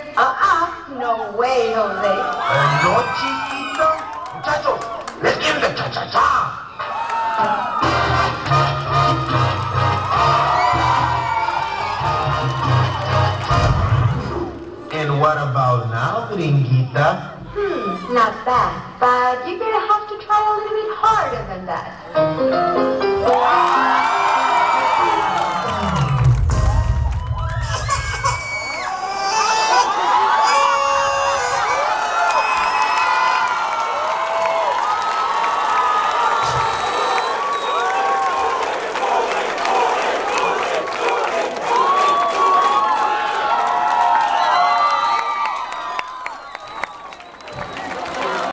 No way, Jose. No, chiquito. Muchachos, let's give the cha-cha-cha. And what about now, gringuita? Not bad, but you're gonna have to try a little bit harder than that.